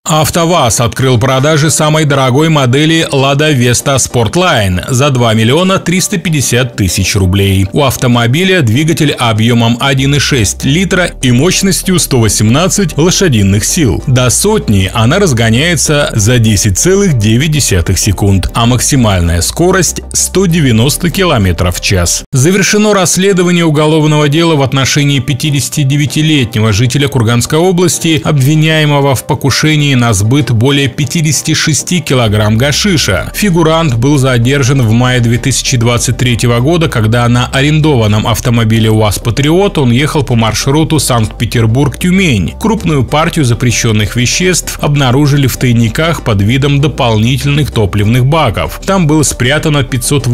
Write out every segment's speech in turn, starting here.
АвтоВАЗ открыл продажи самой дорогой модели Lada Vesta Sportline за 2 миллиона 350 тысяч рублей. У автомобиля двигатель объемом 1,6 литра и мощностью 118 лошадиных сил. До сотни она разгоняется за 10,9 секунд, а максимальная скорость 190 км в час. Завершено расследование уголовного дела в отношении 59-летнего жителя Курганской области, обвиняемого в покушении на сбыт более 56 килограмм гашиша. Фигурант был задержан в мае 2023 года, когда на арендованном автомобиле УАЗ «Патриот» он ехал по маршруту Санкт-Петербург-Тюмень. Крупную партию запрещенных веществ обнаружили в тайниках под видом дополнительных топливных баков. Там было спрятано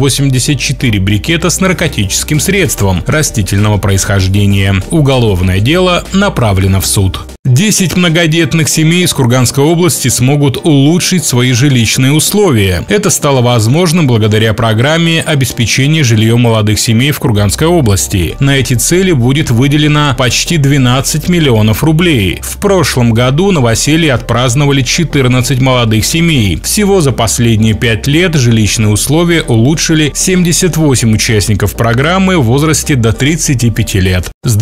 584 брикета с наркотическим средством растительного происхождения. Уголовное дело направлено в суд. 10 многодетных семей из Курганской области смогут улучшить свои жилищные условия. Это стало возможным благодаря программе обеспечения жильем молодых семей в Курганской области. На эти цели будет выделено почти 12 миллионов рублей. В прошлом году новоселье отпраздновали 14 молодых семей. Всего за последние 5 лет жилищные условия улучшили 78 участников программы в возрасте до 35 лет. С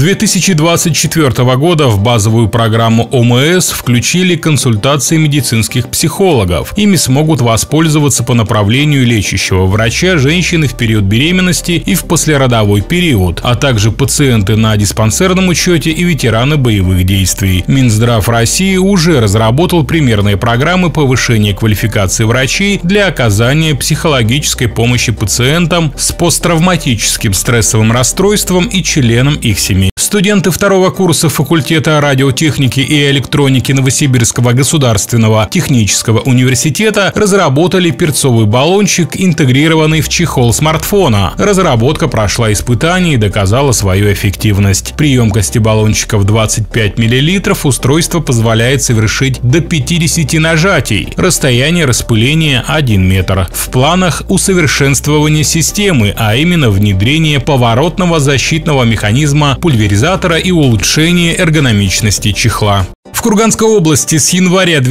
2024 года в базовую программу ОМС включили консультации медицинских психологов. Ими смогут воспользоваться по направлению лечащего врача женщины в период беременности и в послеродовой период, а также пациенты на диспансерном учете и ветераны боевых действий. Минздрав России уже разработал примерные программы повышения квалификации врачей для оказания психологической помощи пациентам с посттравматическим стрессовым расстройством и членам их семей. Студенты второго курса факультета радиотехники и электроники Новосибирского государственного технического университета разработали перцовый баллончик, интегрированный в чехол смартфона. Разработка прошла испытания и доказала свою эффективность. При емкости баллончика в 25 мл устройство позволяет совершить до 50 нажатий. Расстояние распыления 1 метр. В планах усовершенствование системы, а именно внедрение поворотного защитного механизма пульверизатора и улучшение эргономичности чехла. В Курганской области с января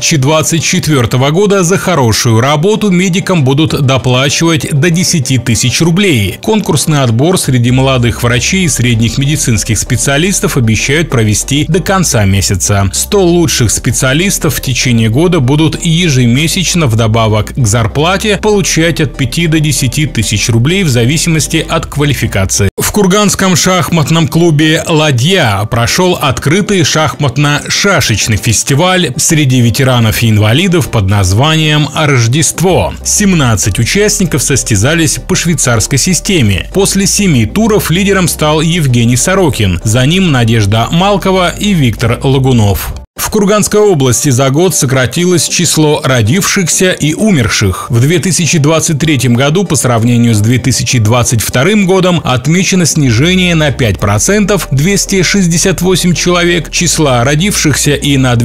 2024 года за хорошую работу медикам будут доплачивать до 10 тысяч рублей. Конкурсный отбор среди молодых врачей и средних медицинских специалистов обещают провести до конца месяца. 100 лучших специалистов в течение года будут ежемесячно вдобавок к зарплате получать от 5 до 10 тысяч рублей в зависимости от квалификации. В Курганском шахматном клубе «Ладья» прошел открытый шахматно-шашечный фестиваль среди ветеранов и инвалидов под названием «Рождество». 17 участников состязались по швейцарской системе. После 7 туров лидером стал Евгений Сорокин, за ним Надежда Малкова и Виктор Лагунов. В Курганской области за год сократилось число родившихся и умерших. В 2023 году по сравнению с 2022 годом отмечено снижение на 5%, 268 человек, числа родившихся и на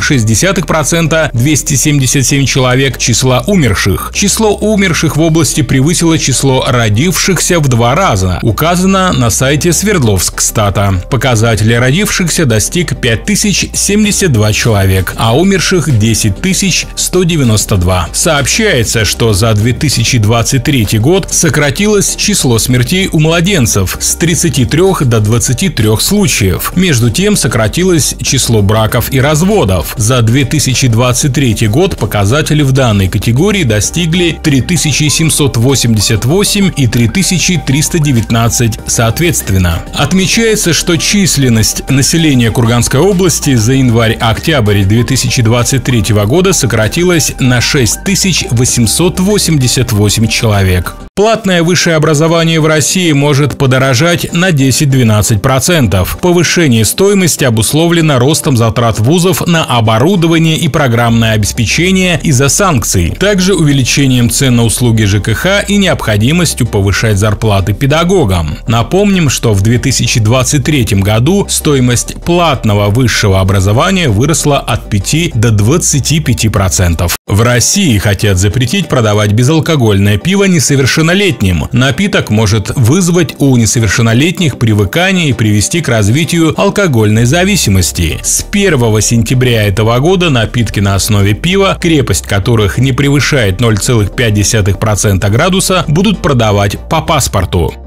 2,6%, 277 человек, числа умерших. Число умерших в области превысило число родившихся в 2 раза, указано на сайте Свердловскстата. Показатель родившихся достиг 5072 человек, а умерших 10 192. Сообщается, что за 2023 год сократилось число смертей у младенцев с 33 до 23 случаев. Между тем сократилось число браков и разводов. За 2023 год показатели в данной категории достигли 3788 и 3319 соответственно. Отмечается, что численность населения Курганской области за январь-октябрь 2023 года сократилась на 6888 человек. Платное высшее образование в России может подорожать на 10-12%. Повышение стоимости обусловлено ростом затрат вузов на оборудование и программное обеспечение из-за санкций, также увеличением цен на услуги ЖКХ и необходимостью повышать зарплаты педагогам. Напомним, что в 2023 году стоимость платного высшего образования премия выросла от 5 до 25%. В России хотят запретить продавать безалкогольное пиво несовершеннолетним. Напиток может вызвать у несовершеннолетних привыкание и привести к развитию алкогольной зависимости. С 1 сентября этого года напитки на основе пива, крепость которых не превышает 0,5% градуса, будут продавать по паспорту.